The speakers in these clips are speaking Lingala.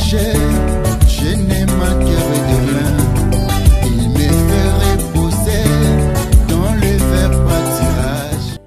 péché, je n'ai manqué de rien. Il me fait reposer dans le vert pâturage.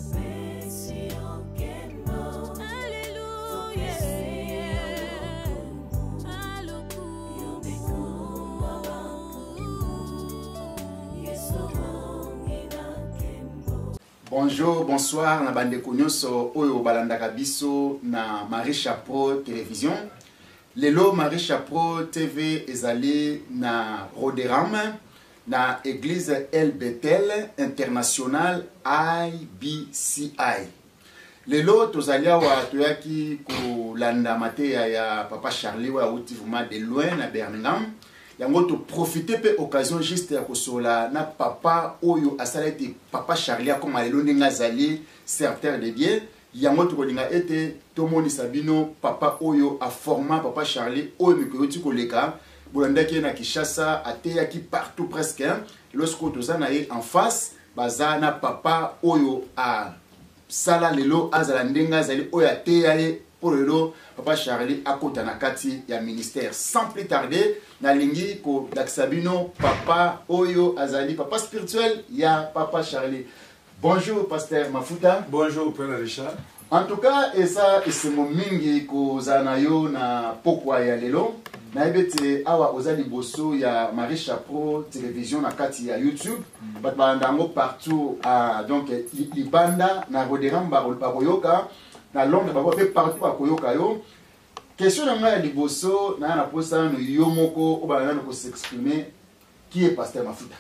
Bonjour, bonsoir, na bande konyoso oyo balandaka biso na Marie Chapeau Télévision. Lelo Marie Chapeau TV ezali na Roderam na Église El Bethel International IBCI. Lelo tozali awa toyaki kolanda mateya ya Papa Charlie wa uti vraiment de loin na Birmingham. Yango to profiter pe occasion juste ya kosola na papa oyo asalaki Papa Charlie comme alelo ndinga zali serviteur de Dieu. Yango to kolinga ete to moni sabino papa oyo a forma Papa Charlie oyo mikoti koleka bolandaki na Kinshasa ateyaki partout presque lorsque to zana ye en face bazana papa oyo a sala lelo azala ndinga zali oyo ateyaye pour lelo Papa Charlie akota na kati ya ministère. Sans plus tarder na lingi ko daksabino papa oyo azali papa spirituel ya Papa Charlie. Bonjour Pasteur Mafuta. Bonjour Père Richard. En tout cas esa esemo mingi ko zanayo na pokwa ya lelo na ebete awa ozali boso ya Marie Chapeau Télévision na kati ya YouTube bat bandango partout donc libanda na Roderam bakoyoka na Londres bakope partout bakoyoka yo. Question de moi liboso na na posa no yomoko obana no ko s'exprimer qui est Pasteur Mafuta.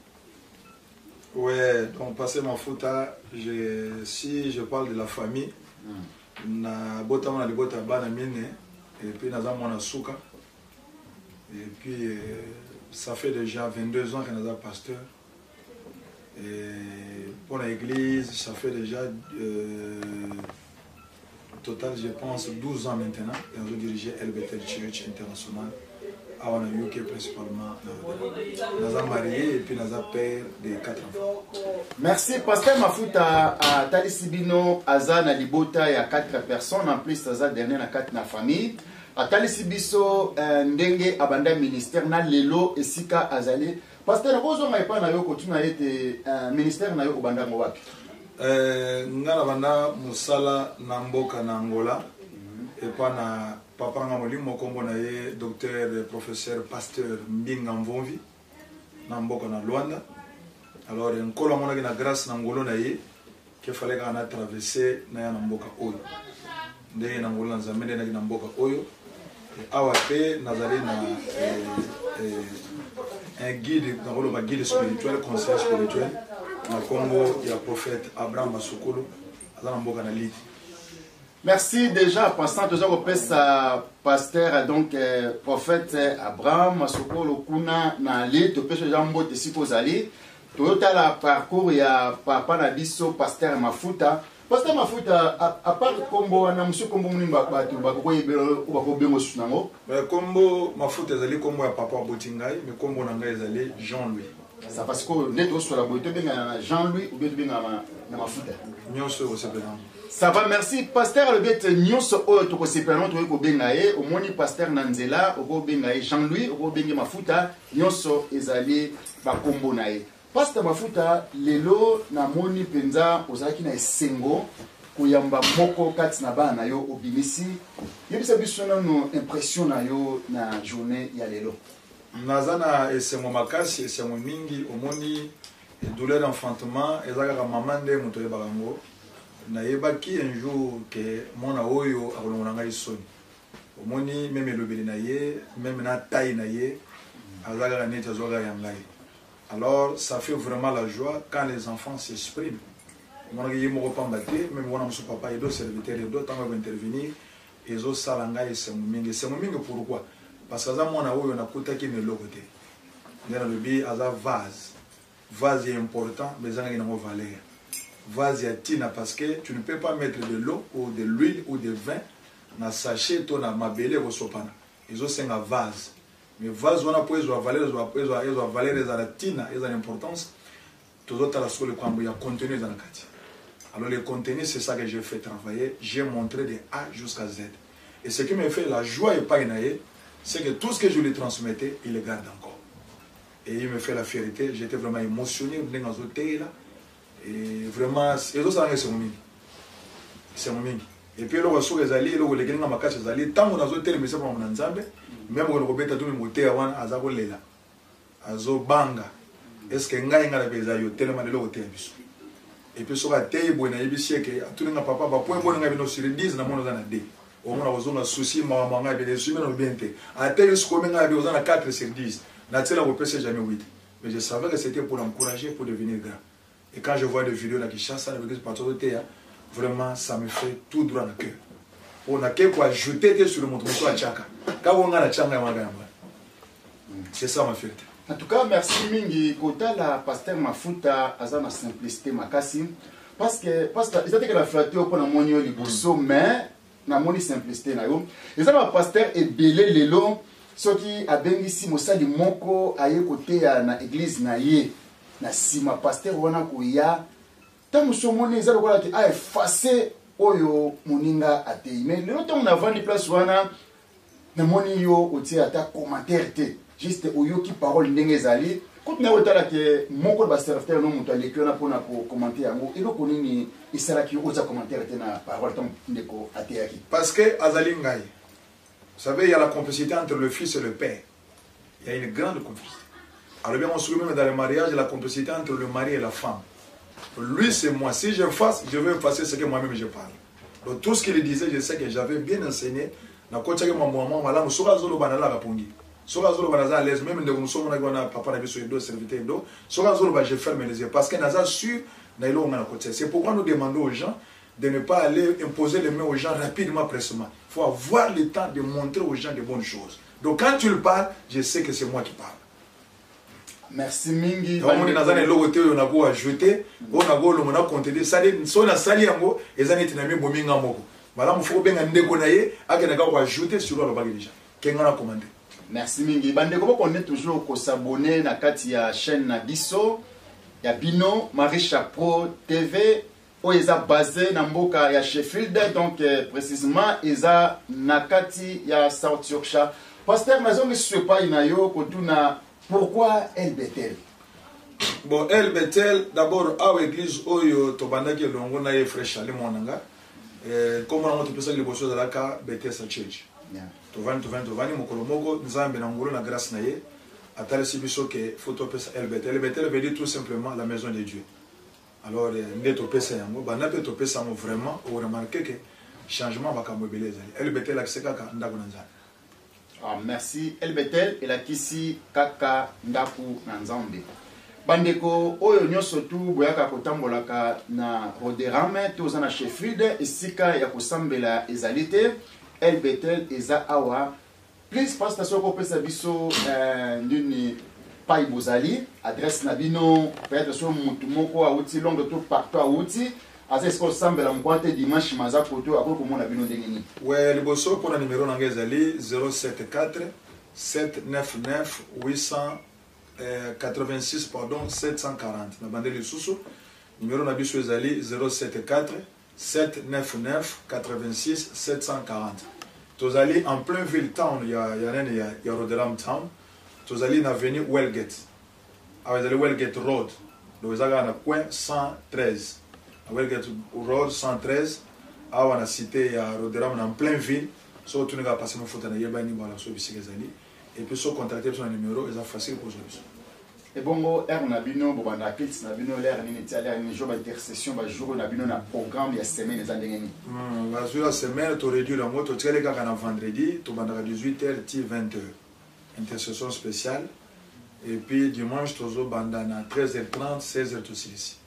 Ouais, donc Pasteur Mafuta, si je parle de la famille, na bota na libota bana mine et puis na zamona suka et puis ça fait déjà 22 ans que nous sommes pasteur et pour l'église ça fait déjà total je pense 12 ans maintenant et nous dirigé El Bethel Church International à UK principalement. Nous sommes mariés et puis nous sommes père de 4 enfants. Merci Pasteur Mafuta à Talisibino Azana Libota, il y a 4 personnes en plus Azana dernier na 4 na famille. À Talisibiso Ndenge Abanda ministère na Lelo et Sika Azali. Pasteur Rozo na pas na yo continue été ministère na yo Obanda Mowapi. Ngala banda musala na mboka na Angola et pas na papa ngamoli mokombo na ye docteur professeur pasteur Mbinga Mvomvi na mboka na Luanda. Alors nkolo mona na grâce na ngolo na ye qu'il fallait qu'on a traversé na mboka oyo. Ndenge na ngolo na zamende na mboka oyo. Awa pe nazali na un guide dans le guide spirituel, conseil spirituel na Congo ya prophète Abraham Masukulu azana mboka na Lidi. Merci déjà, passant toujours au pasteur, donc prophète Abraham Masukulu kuna na Lidi, to pese jambo te sikozali. Toyota la parcours ya papa na biso Pasteur Mafuta. Pasteur Mafuta à part kombo na monsieur kombo munimba batu bakoyebelo bakobengo sunango. Kombo Mafuta ezali kombo ya papa Botingai, mais kombo na ngai ezali Jean-Louis. Ça parce que neto sur la boîte benga Jean-Louis ou bien benga na Mafuta. Nyonso ko sepelana. Ça va, merci Pasteur le bet nyonso o to ko sepelana to ko benga e au moni Pasteur Nanzela o benga Jean-Louis o benga Mafuta nyonso ezali ba kombo na e. Pasteur Mafuta lelo na moni penza ozaki na esengo kuyamba moko kati na bana yo obimisi yebisa biso no impression na yo na journée ya lelo. Nazana esengo makasi esengo mingi omoni douleur d'enfantement ezaka maman nde moto ye bakango na yebaki un jour que mona oyo akolonga ngai soni omoni même lobeli na ye même na taille na ye azaka neti azoka ya ngai. Alors, ça fait vraiment la joie quand les enfants s'expriment. Moi, je suis même mon papa et d'autres serviteurs et d'autres vont intervenir. Et autres salanga et c'est mon pourquoi? Parce que moi, on a côté qui me l'a côté. Dans le billet, il y a vase. Vase est important, mais il y a une valeur. Vase est tina parce que tu ne peux pas mettre de l'eau ou de l'huile ou de vin dans sachet, tu as ma belle ou sopana. Ils ont un vase. Mais vase on a pour ils ont valeur ils ont la tina ils ont l'importance tous autres la sur le camp il y a contenu dans la carte. Alors le contenu c'est ça que je fais travailler, j'ai montré de A jusqu'à Z et ce qui me fait la joie et pas inaye c'est que tout ce que je lui transmettais, il le garde encore. Et il me fait la fierté. J'étais vraiment émotionné. Et vraiment, c'est mon mini. Et puis, le ressort des alliés, le gars ma casse des alliés, tant qu'on a zoté le message pour mon ensemble, même quand on rebête à tout le monde, avant à Zagolela, à Zobanga, est-ce que Ngaï n'a pas eu tellement de l'autre bis. Et puis, sur la table, on a eu des que tout le monde papa, pour moi, on a eu sur les 10 dans mon année. On a besoin de soucis, maman, on a des humains, on a bien été. À tel point, on a besoin de 4 sur 10. N'a-t-il pas passé jamais 8. Mais je savais que c'était pour l'encourager pour devenir grand. Et quand je vois des vidéos là qui chassent avec les patrons de terre, vraiment ça me fait tout droit dans le cœur. On a quelque quoi ajouter sur le monde à Tchaka. Quand on a la Tchanga, c'est ça ma fierté. En tout cas, merci Mingi. Kota la pasteur Mafuta azana simplicité makasi parce que ils étaient que la flatteur pour la monio liboso mais na moni simplicité na yo. Ils ont pasteur et belé lelo ce qui a bengisi mosali moko aye côté na église na ye na sima pasteur wana ko ya tant moni za lokola ki a effacer oyo moninga atei mais le temps on a vendu place wana na moni yo otie ata commentaire te juste oyo ki parole ndenge zali quand na otala ke moko ba serviteur no muto aleki na pona ko commenter yango elo ko nini isala ki oza commentaire te na parole tant ndeko ateyaki parce que azali ngai. Vous savez, il y a la complicité entre le fils et le père. Il y a une grande complicité. Alors bien, on se met dans le mariage, la complicité entre le mari et la femme. Lui, c'est moi. Si je fasse, je vais effacer ce que moi-même je parle. Donc tout ce qu'il disait, je sais que j'avais bien enseigné. Même de nous sommes papa je ferme les yeux. Parce que c'est pourquoi nous demandons aux gens de ne pas aller imposer les mains aux gens rapidement, pressement. Il faut avoir le temps de montrer aux gens de bonnes choses. Donc quand tu le parles, je sais que c'est moi qui parle. Merci Mingi. On a ajouté, on a compté, ça a sali yango, et ça n'est pas bominga moko. Voilà, il faut bien ajouter sur le bagage déjà. Qu'est-ce qu'on a commandé? Merci Mingi. Bande comme on est toujours ko s'abonner na kati ya chaîne na biso ya Bino Marisha Pro TV. Ils sont basés dans Mboka ya Sheffield, donc précisément ils sont nakati ya South Yorkshire. Pasteur, maison ne pas inayo kotuna pourquoi El Bethel? Bon, El Bethel d'abord à l'église oyo tobanda ki longo na ye fresh ali monanga. Comment on peut ça le bosso de la ka Bethel Church. Tovani mokolo moko nzambe na ngolo na grâce na ye atale sibiso ke photo pesa El Bethel. El Bethel veut dire tout simplement la maison de Dieu. Alors, vraiment, on remarque que le changement va être El Bethel merci. El Bethel et la Kisi Kaka Ndaku Nanzambe. Bandeko, oyo nyoso tu boyaka kotambolaka na Roderame, toza na Sheffield, esika ya kosambela ezalite, El Bethel eza awa. Please, pastor soko pesa biso nduni Pai Bozali, adresse Nabino, peut-être sur Moutumoko, à Outi, long de tout partout à Outi. À ce qu'on semble la moitié dimanche, Maza Koto, à quoi comment Nabino Dengeni. Ouais, le bosso pour le numéro Nangezali 074 799 886 pardon 740. Na bande le sous numéro Nabiso Ezali 074 799 86 740. Tozali en plein ville town, il y a Rotterdam town. Tous allez dans l'avenue Wellgate. Vous allez Wellgate Road. Donc vous allez dans le coin 113. Wellgate Road 113. On a cité Rotterdam en pleine ville. Si vous avez passé mon photo, et puis si vous contactez son numéro, c'est facile pour vous. Et bon, Nabino, Bobanda Pils, Nabino, l'air un jour d'intercession, un jour Nabino, un programme, il y a semaine, les années. La semaine, tu réduis la moto, tu as les gars vendredi, tu vas à 18h, 20h. Intercession spéciale. Et puis dimanche, tu as bandana 13h30, 16h tout ici.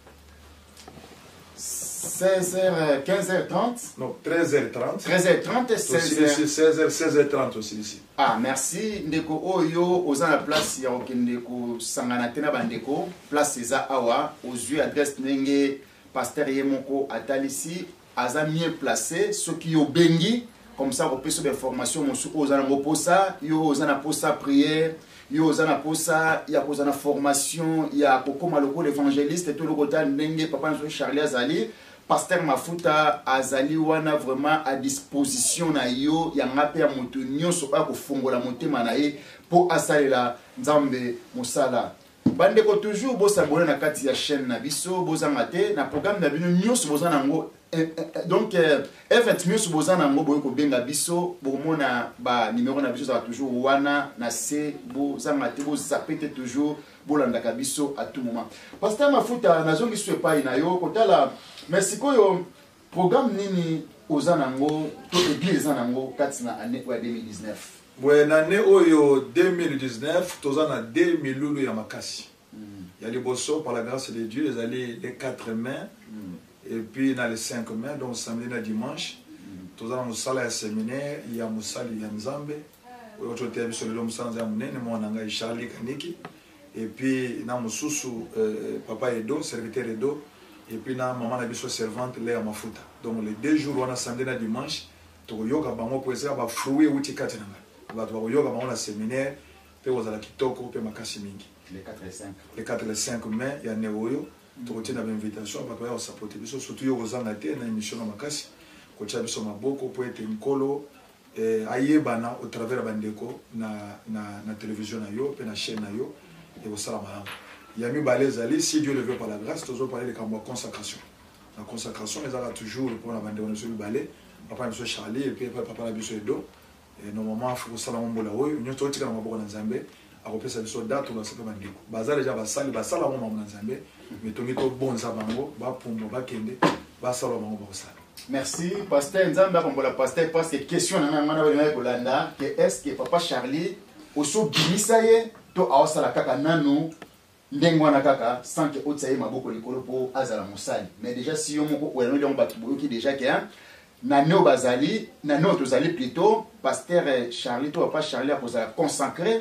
16h, 15h30 Non, 13h30. 13h30 et 16h. 16h30 aussi ici. Ah, merci. Ndeko Oyo, aux la place, il y a Ndeko Sanganatena Bandeko, place Eza Awa, aux yeux adresse Nenge, pasteur Yemoko Atalisi, Aza mieux placé, ceux qui ont bengi. Comme ça, on peut se faire formation, aux anaposa, aux anaposa prière, aux anaposa, il y a aux anaformation, il y a Coco Maloko l'évangéliste, et tout le côté Nenge, Papa Charlie Azali, Pasteur Mafuta azali wana vraiment à disposition na yo ya ngape ya moto nyonso ba ko fongola motema na ye po asalela nzambe musala. Bandeko toujours bo s'abonner na kati ya chaîne na biso bozanga te na programme na bino nyonso bozana ngo donc F20 nyonso bozana ngo boyo ko benga biso bomona ba numéro na biso ça toujours wana na se bozanga te bo zapete toujours bolandaka biso à tout moment. Pasteur Mafuta nazongi so epai na yo kotala merci koyo programme nini ozanango to église zanango kati na année 2019. Ouais, l'année oyo 2019 tozana 2000 ya makasi. Il y a les bosso par la grâce de Dieu, les allés les 4 mai et puis dans les 5 mai donc samedi et dimanche. Tozana musala ya séminaire, il y a musali ya Nzambe. Oyo te biso le musala ya munene mo nanga Charlie Kaniki et puis na mususu papa Edo, serviteur Edo et puis na maman na biso servante Léa Mafuta. Donc les 2 jours on a samedi et dimanche to yoga bango pour essayer ba fruit uti kati nanga. Ba to yoga bango na séminaire pe ozala kitoko pe makasi mingi. Les 4 et 5. Les 4 et 5 mai ya neoyo to retiens l'invitation ba to ya supporter biso surtout yo ozanga te na émission na makasi ko tia biso maboko po ete nkolo ayebana au travers bandeko na télévision na yo pe na chaîne na yo et au salam malamu. Yami balezali si Dieu le veut par la grâce toujours parler de consacration. La consacration les a toujours pour la bande de balé papa monsieur Charlie et puis papa la biso Edo et normalement il faut salam mbola oyo nyoto tika na maboko na Nzambe akopesa biso date na sepe bandeko bazali ja basali basala mo na Nzambe mais tongi to bonza bango ba pumbo ba kende ba sala bango ba sala. Merci pasteur Nzambe akombola pasteur parce que question na ngana wena kolanda que est-ce que papa Charlie oso bimisaye to awasala kaka nanu ndengwana kaka sans que otsaye maboko likolo po azala musali mais déjà si yo moko wena le mbatu boyoki déjà que na neo bazali na neo tozali plutôt pasteur Charlie to papa Charlie a posé consacré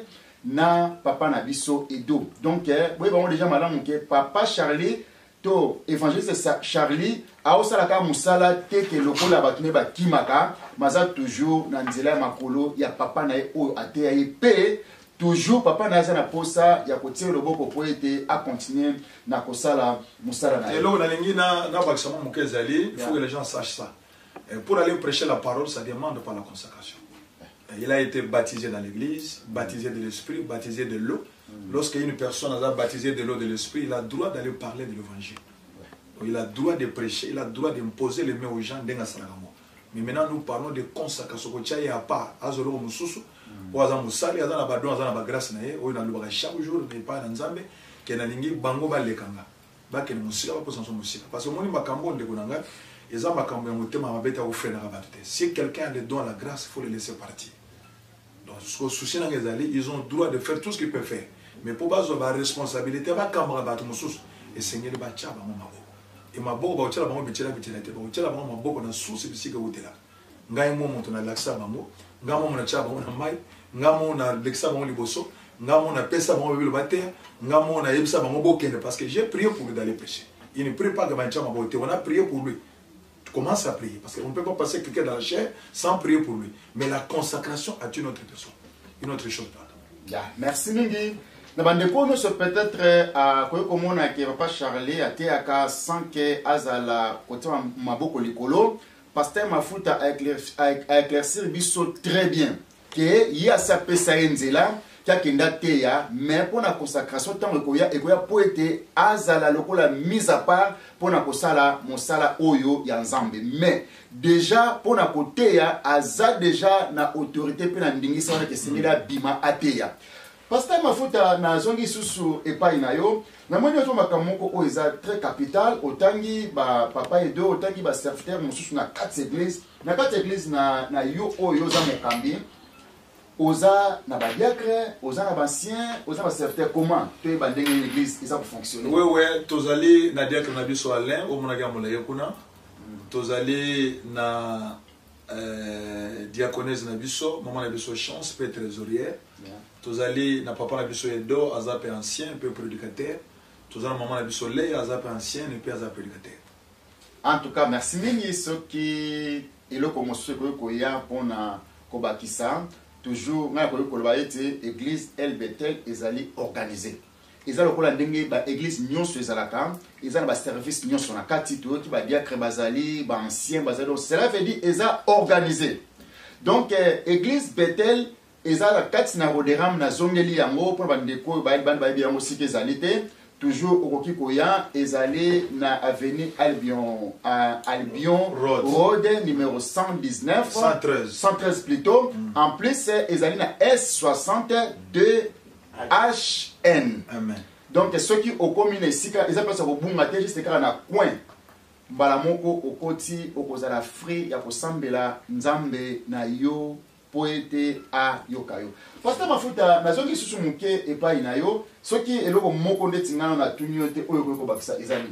na papa na biso Edo donc oui bon déjà madame que papa Charlie to évangéliste Charlie a osala ka musala te ke lokola batune ba kimaka maza toujours na nzela makolo ya papa na o ate ya pe toujours papa na na posa ya kotie loboko po ete a continuer na kosala musala na et là on a lingina na bakisama mukezali il faut que les gens sachent ça. Et pour aller prêcher la parole ça demande pas la consacration. Il a été baptisé dans l'église, baptisé de l'esprit, baptisé de l'eau. Lorsqu'une personne a baptisé de l'eau de l'esprit, il a le droit d'aller parler de l'évangile. Il a le droit de prêcher, il a le droit d'imposer les mains aux gens. Mais maintenant nous parlons de consacration. Il n'y a pas azolo mususu, oza musali, aza na badon, aza na bagrâce na ye, oyo na lubaka chaque jour mais pas na Nzambe, ke na lingi bango ba lekanga. Ba ke musika ba posanso musika. Parce que moni makambo ndeko nanga, eza makambo ya motema mabeta ko frère na batute. Si quelqu'un a le don à la grâce, il faut le laisser partir. Donc souci na ngezali, ils ont le droit de faire tout ce qu'ils peuvent faire. Mais pour bazo ba responsabilité ba kamera ba to mususu, et seigneur ba cha ba mama. Et ma bobo ba tshela bango bitela bitela te ba tshela bango maboko na susi bisika utela ngai mo moto na laksa bango ngamo na tshaba bango na mai ngamo na leksa bango liboso ngamo na pesa bango bibelo bater ngamo na yebisa bango bokende parce que j'ai prié pour lui d'aller prêcher. Il ne prie pas que ba tshaba bote, on a prié pour lui. Tu commences à prier parce qu'on ne peut pas passer quelqu'un dans la chair sans prier pour lui. Mais la consacration est une autre personne, une autre chose. Yeah, merci Mingi. Nabandeko nous peut-être à quoi comme a qui papa Charlie a été à sans que azala côté maboko likolo pasteur Mafuta a éclairci biso très bien que il y a sa pesa enzela kia kenda teya mais pour la consacration tant que ya ekoya pour être azala lokola mise à part pour na kosala mosala oyo ya Nzambe mais déjà pour na koteya aza déjà na autorité pe na ndingisa wana ke singila bima ateya. Pasteur Mafuta na zongi susu epai na yo na moni ozo makamoko o eza très capital otangi ba papa Edo otangi ba serviteur mususu na 4 églises na yo oyo za mokambi oza na ba diacre oza na ba ancien oza ba serviteur comment to ba ndenge l'église eza pour fonctionner. Oui tozali na diacre na biso Alain o monaka molaye kuna tozali na diaconesse na biso maman na biso Chance pe trésorière. Tozali na papa na biso Edo azape ancien peu prédicateur. Tozali maman na biso Léa azape ancien et puis azape prédicateur. En tout cas merci mingi soki eloko mosusu koya pona kobakisa toujours na ko koloba ete église El Bethel ezali organisée. eza lokola ndenge ba église nyonso ezalaka eza na ba service nyonso na kati to ki ba diacre bazali ba ancien bazali cela veut dire eza organisé donc église Bethel eza la kati na Roderam na zongeli yango pour ba ndeko ba yango sike ezali te toujours okoki koya ezali na avenue Albion Road numéro 119 113 plutôt en plus ezali na S62 HN. Amen. Donc ceux qui au commune sika ils appellent ça au bungate juste car na coin balamoko okoti okozala free ya kosambela nzambe na yo poete a yokayo. Pasteur Mafuta nazongi susu muke epai na yo soki eloko moko ndeti ngana na tunyo te oyo ko bakisa ezali.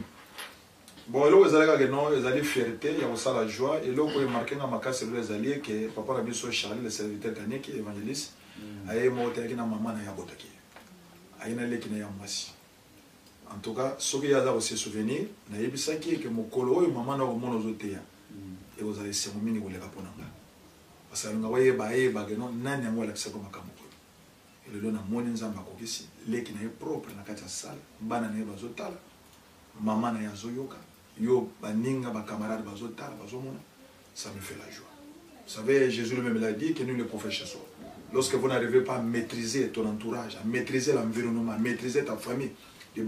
Bon eloko ezalaka que non ezali fierté ya kosala joie eloko e marqué na makasi le ezali que papa na biso Charlie le serviteur canique évangéliste aye motaki na mama na ya botaki. Aina leki na ya mwasi. En tout cas, ce qui y a là aussi souvenir, na yebisaki que mokolo oyo mama na omono zoteya. Et vous allez se mumini ko leka ponanga. Parce que ngawe ba que non nani yango la kisako makamoko. Et le na moni nzamba ko kisi leki na ye propre na kati ya salle, bana na ye bazotala. Mama na ya zoyoka, yo baninga ba camarades bazotala bazomona. Ça me fait la joie. Vous savez, Jésus lui-même l'a dit que nous le prophètes chez soi. Lorsque vous n'arrivez pas à maîtriser ton entourage, à maîtriser l'environnement, à maîtriser ta famille, mais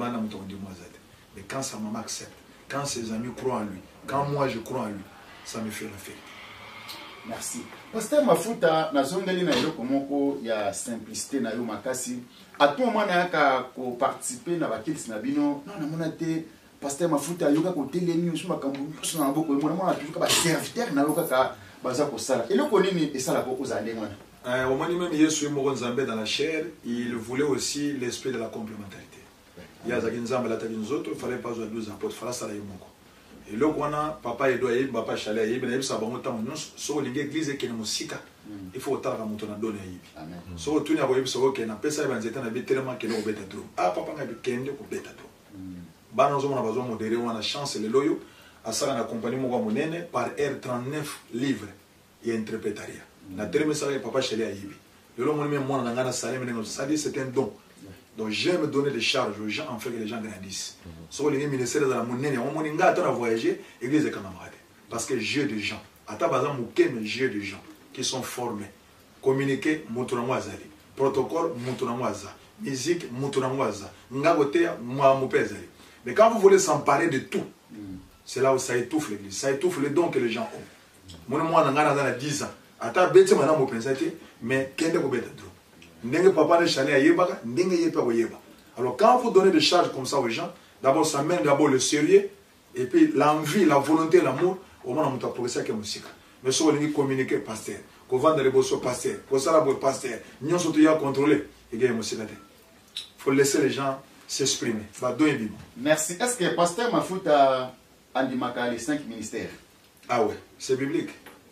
quand sa maman accepte, quand ses amis croient en lui, quand moi je crois en lui, ça me fait la fête. Merci. Pasteur Mafuta, nazongeli na eloko moko ya simplicité na yo makasi. À tout moment na ka ko participer na bakilisi na bino, non na monate Pasteur Mafuta yoka ko telemi osu makambu nyonso na boko mo na mona toujours ba serviteur na yoka ka baza ko sala. Eloko nini esala ko ozande mwana? Au moment même Yesu Moronzambé dans la chair, il voulait aussi l'esprit de la complémentarité. Il y a des gens qui il ne fallait pas jouer 12 apôtres, il fallait ça. Et là, papa et doyen, papa Chalet, il y a des gens qui l'église qui est musique. Il faut que tu aies donné. So tu n'as pas eu que na pesa evangelista na tellement que l'on bête trop. Ah papa n'a pas kende ko bête trop. Bana zo mona bazo modéré wana chance le loyo asala na compagnie mo monene par R39 livres et interprétaria. La terme ça papa chez les aïbi. Le long même moi ngana salé mais ça dit c'est un don. Donc j'aime donner des charges aux gens en fait que les gens grandissent. So les ministères de la monnaie on moninga attend à voyager église de camarades parce que j'ai des gens ata bazan muke mais j'ai des gens qui sont formés. Communiquer mutunamwa azali. Protocole mutunamwa azali. Musique mutunamwa azali. Ngagote moi mupezali. Mais quand vous voulez s'emparer de tout, c'est là où ça étouffe l'église, ça étouffe les dons que les gens ont. Moi ngana dans 10 ans ata bete mana mo pensate mais kende ko beta trop ndenge papa ne chale ayebaka ndenge yepa ko yeba. Alors quand vous donnez des charges comme ça aux gens, d'abord ça mène d'abord le sérieux et puis l'envie, la volonté, l'amour au moins on t'a progressé avec musique. Mais si on communiquer pasteur, qu'on vende les bossos pasteur, pour ça la pasteur, nous sommes tous à contrôler et gagner musique. Faut laisser les gens s'exprimer. Merci. Est-ce que pasteur Mafuta andimaka les 5 ministères? Ah ouais, c'est biblique.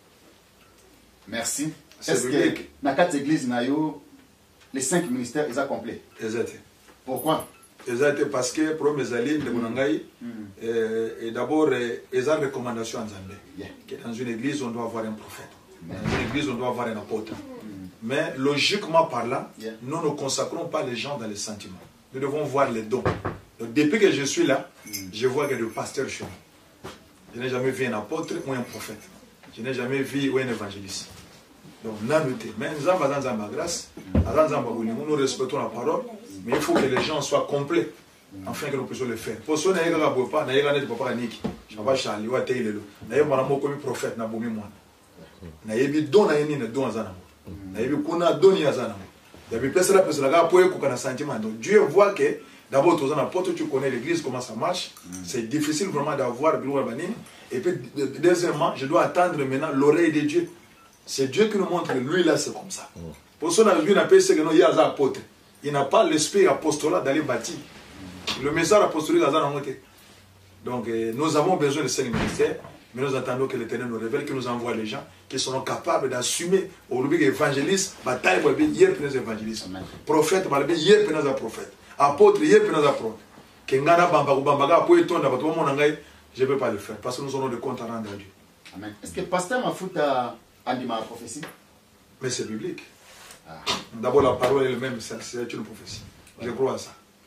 Merci. Est-ce que dans 4 églises, les 5 ministères, ils sont complets? Exact. Pourquoi? Exact, parce que pour mes alliés de Monangaï, et d'abord, ils ont une recommandation en Zambie. Que dans une église, on doit avoir un prophète. Dans une église, on doit avoir un apôtre. Mais logiquement parlant, nous ne consacrons pas les gens dans les sentiments. Nous devons voir les dons. Donc, depuis que je suis là, je vois qu'il y a des pasteurs chez nous. Je n'ai jamais vu un apôtre ou un prophète. Je n'ai jamais vu un évangéliste. Donc, mais nous avons dans grâce, nous respectons la parole, mais il faut que les gens soient complets, afin que nous puissions le faire. Pour ça, nous n'avons pas Niki, je ne sais pas Charlie, ou Taylor, nous avons comme prophète, nous avons mis moi. Nous avons don à Yéni, nous avons Kuna Doni Azanamo. Il y a personne qui a un sentiment. Donc, Dieu voit que d'abord, tu connais l'église, comment ça marche. C'est difficile vraiment d'avoir gloire banine. Et puis, deuxièmement, je dois attendre maintenant l'oreille de Dieu. C'est Dieu qui nous montre que lui là c'est comme ça. Pour ça, lui n'a pas essayé que il y a un apôtre. Il n'a pas l'esprit apostolat d'aller bâtir. Le message apostolique est dans notre. Donc nous avons besoin de ces ministères, mais nous attendons que l'Éternel nous révèle, que nous envoie les gens qui seront capables d'assumer au rubrique évangéliste, bataille pour hier pour les évangélistes, prophète pour hier pour les prophètes, apôtre hier pour les apôtres. Que ngana bamba bamba pour étonner parce que je ne peux pas le faire parce que nous aurons des comptes à rendre à Dieu. Amen. Est-ce que pasteur Mafuta a dit ma prophétie? Mais c'est biblique. D'abord, la parole elle-même, c'est une prophétie. Je crois à ça.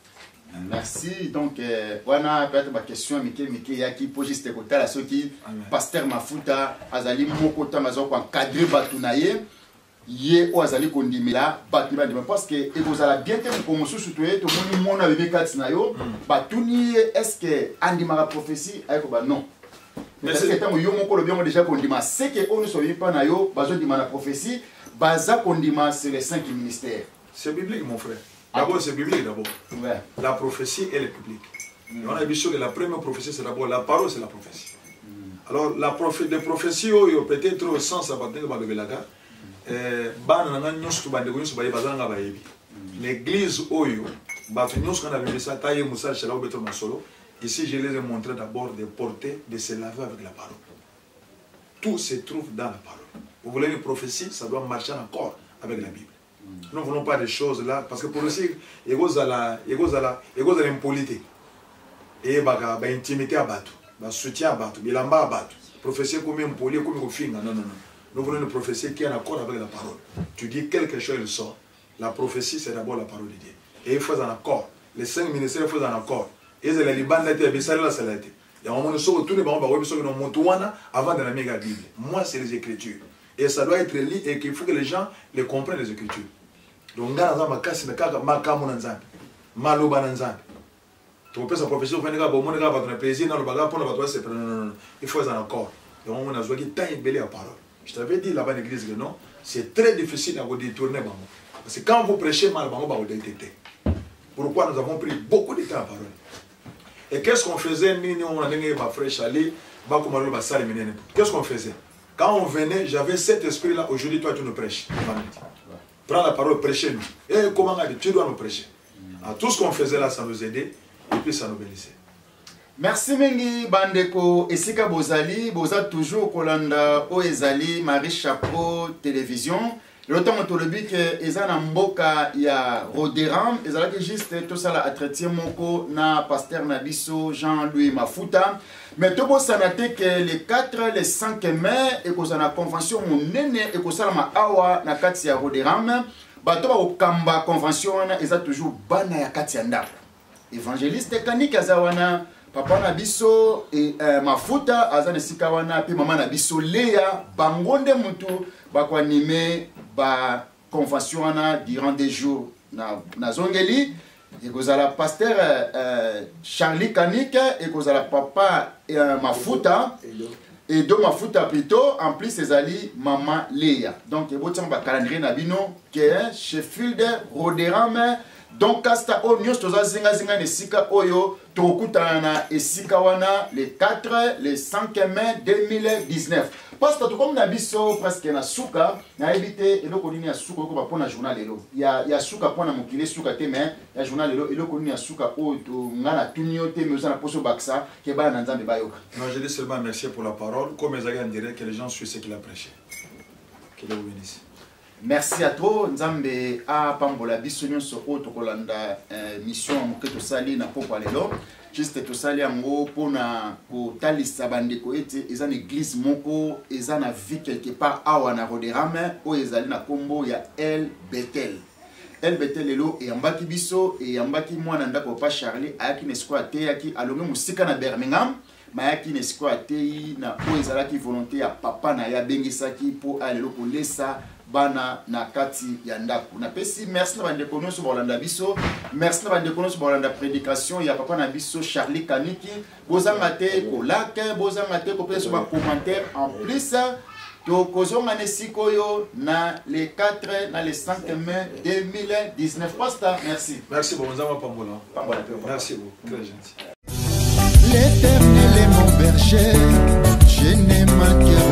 Merci. Donc, voilà, peut-être ma question, Mike, Yaki, pour juste écouter à ceux qui, Pasteur Mafuta, Azali Mokota, Mazoko, encadré Batunaye, Yé ou Azali Kondimela, Batuna, parce que, et vous allez bien faire comme surtout, tout le monde a vu Katsinayo, Batuni, est-ce que Andimara prophétie, non. Mais c'est que yo moko le bien déjà Kondima, c'est que on ne soit pas na yo, bazo di la prophétie, baza Kondima c'est les 5 ministères. C'est biblique mon frère. D'abord c'est biblique d'abord. Ouais. La prophétie elle est biblique. On a vu que la première prophétie c'est d'abord la parole, c'est la prophétie. Alors la prophétie peut-être au sens à partir de Babelaga, ban na nyos to bande nyos baye bazanga bayebi. L'église oyo ba nyos kana bimbe sa taye musa chala obeto masolo. Ici, je les ai montré d'abord de porter, de se laver avec la parole. Tout se trouve dans la parole. Vous voulez une prophétie, ça doit marcher en accord avec la Bible. Nous ne voulons pas des choses là, parce que pour aussi, il y a l'impolité. Et il y a l'intimité à battre, il soutien à battre, il y a l'amba à battre. Prophétie comme impoli, comme un finger. Non, non, non. Nous voulons une prophétie qui est en accord avec la parole. Tu dis quelque chose, il sort. La prophétie, c'est d'abord la parole de Dieu. Et il faut en accord. Les 5 ministères, il faut en accord. Et c'est la Liban la terre, c'est la salade. Et on me sort tous les bons barreaux, ils sont avant de la méga Bible. Moi, c'est les Écritures. Et ça doit être lu et qu'il faut que les gens les comprennent les Écritures. Donc, dans ma casse, ma camonanzan, malobananzan. Tu peux sa profession, on va votre plaisir dans le bagage pour notre c'est non, il faut en accord. Donc, on a besoin de temps et belé à parole. Je t'avais dit là-bas à l'église que non, c'est très difficile à vous détourner. Parce que quand vous prêchez mal, vous allez vous détecter. Pourquoi nous avons pris beaucoup de temps à parole. Et qu'est-ce qu'on faisait? Qu'est-ce qu'on faisait? Quand on venait, j'avais cet esprit-là. Aujourd'hui, toi, tu nous prêches. Prends la parole, prêchez-nous. Et comment on a dit? Tu dois nous prêcher. Alors, tout ce qu'on faisait là, ça nous aidait. Et puis, ça nous bénissait. Merci Mengi Bandeko Esika Bozali. Boza toujours Kolanda Oezali, Marie Chapeau, télévision. L'autant on le dit que Ezana Mboka ya Roderam, Ezala que juste tout ça là à traiter moko na pasteur Nabiso Jean-Louis Mafuta. Mais tout bon ça n'était que les 4 les 5 mai et que ça na convention mon nene et que ça ma awa na kati ya Roderam. Bato ba okamba convention na eza toujours bana ya kati ya ndako. Évangéliste kanika azawana papa Nabiso et Mafuta azana sikawana puis maman Nabiso Léa bangonde mutu bakwa animé ba convention durant des jours na zongeli et que la pasteur Charlie Kanik et que la papa Mafuta et do Mafuta plutôt en plus ces ali maman Léa donc et botsam ba calendrier na bino que Sheffield Roderam donc casta o news toza zinga zinga nesika oyo tokutana esika wana les 4 les 5 mai 2019 parce que comme na biso presque na suka na éviter eloko nini ya suka ko ba pona journal lelo ya suka pona mokile suka te mais ya journal lelo eloko nini ya suka o to ngana tunio te mais na poso baksa ke ba na nzambe bayoka. Non, je dis seulement merci pour la parole comme Ezaga dirait que les gens suivent ce qu'il a prêché. Que Dieu vous bénisse. Merci à toi Nzambe a pambola biso nyonso o tokolanda mission que to sali na popa lelo juste to sali yango pona ko talisa bandeko ete eza na église moko eza na vie quelque part awa na Roderam o ezali na kombo ya El Bethel. El Bethel lelo e ambaki biso e ambaki mwana ndako pa Charlie ayaki nesiko ate yaki alonge musika na Birmingham mayaki nesiko ate na o ezalaki volonté ya papa na ya bengisaki po alelo kolesa bana na kati ya ndako na pesi merci na bandeko nyonso bolanda biso merci na bandeko nyonso bolanda prédication ya papa na biso Charlie Kaniki bozanga te ko like bozanga te ko pesa ba commentaire en plus to kozonga nesikoyo na les 4 na les 5 mai 2019 pasteur merci beaucoup Nzamba Pambola merci beaucoup très gentil. L'Éternel est mon berger, je n'ai manqué